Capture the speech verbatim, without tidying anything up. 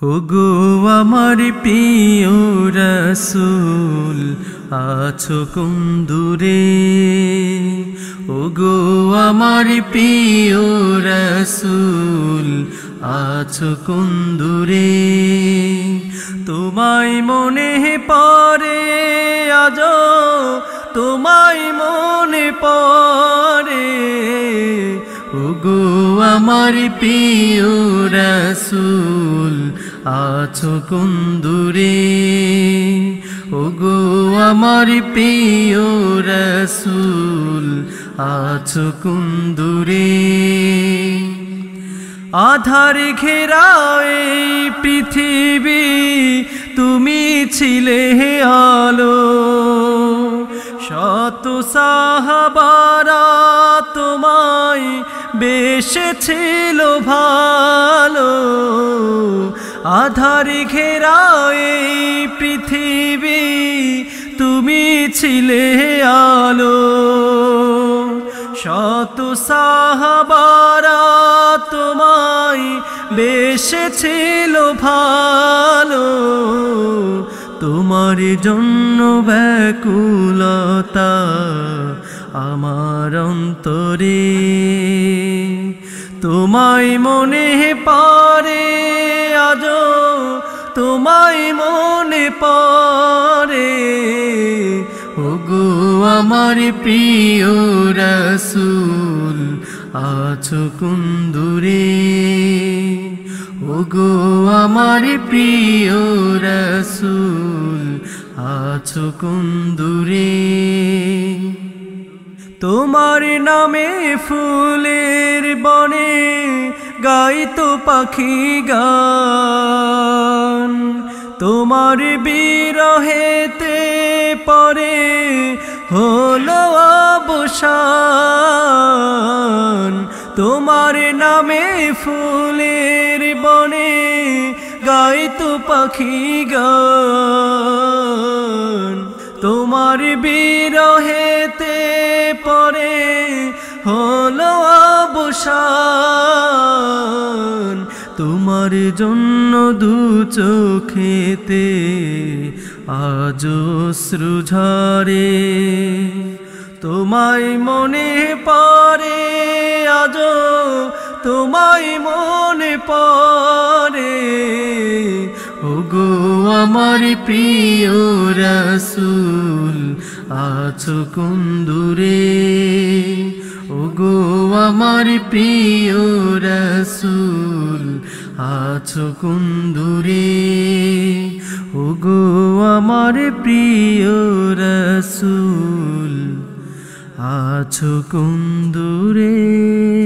ওগো আমার প্রিয় রাসূল আছো কোন দূরে, ওগো আমার প্রিয় রাসূল আছো কোন দূরে। তোমায় মনে পড়ে আজ, তোমায় মনে পড়ে, ওগো আমার প্রিয় রাসূল আছো কোন দূরে, ওগো আমার প্রিয় রাসূল আছো কোন দূরে। আধার ঘেরা এই পৃথিবী তুমি ছিলে আলো, শত সাহাবারা তোমায় বেসেছিল ভালো। আধার ঘেরা এই পৃথিবী তুমি ছিলে আলো, শত সাহাবারা তোমায় বেসেছিল ভালো। তোমার জন্য ব্যাকুলতা আমার অন্তরে, তোমায় মনে পড়ে আজ, তোমায় মনে পড়ে, ওগো আমার প্রিয় রাসূল আছো কোন দূরে, ওগো আমার প্রিয় রাসূল আছো কোন দূরে। তোমার নামে ফুলের বনে গাইতো পাখি গান, তোমার বিরহেতে পরে হলো অবসান। তোমার নামে ফুলের বনে গাইতো পাখি গান, তোমার বিরহেতে পরে হলো অবসান। তোমার জন্য দু চোখেতে আজ অশ্রু ঝরে, তোমায় মনে পড়ে আজ, তোমায় মনে পড়ে, ওগো আমার প্রিয় রাসূল আছো কোন দূরে, ওগো আমার প্রিয় রাসূল আছো কোন দূরে, ওগো আমার প্রিয় রাসূল আছো কোন দূরে।